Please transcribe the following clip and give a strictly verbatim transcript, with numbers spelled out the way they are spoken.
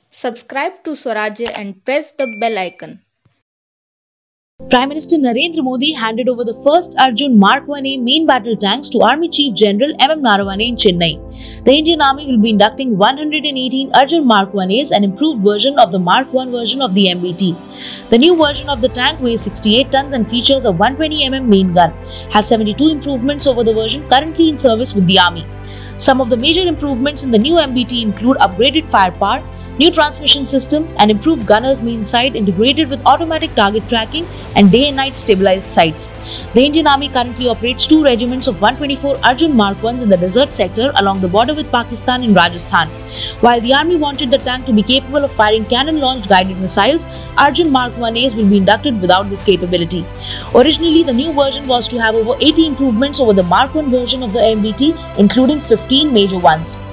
Subscribe to Swarajya and press the bell icon. Prime Minister Narendra Modi handed over the first Arjun Mark one A main battle tanks to Army Chief General M M Narawane in Chennai. The Indian Army will be inducting one hundred eighteen Arjun Mark one A's, an improved version of the Mark one version of the M B T. The new version of the tank weighs sixty-eight tons and features a one hundred twenty millimeter main gun, has seventy-two improvements over the version currently in service with the Army. Some of the major improvements in the new M B T include upgraded firepower, new transmission system, and improved gunner's main sight integrated with automatic target tracking and day and night stabilized sights. The Indian Army currently operates two regiments of one hundred twenty-four Arjun Mark ones in the desert sector along the border with Pakistan in Rajasthan. While the Army wanted the tank to be capable of firing cannon-launched guided missiles, Arjun Mark one A's will be inducted without this capability. Originally, the new version was to have over eighty improvements over the Mark one version of the M B T, including fifteen major ones.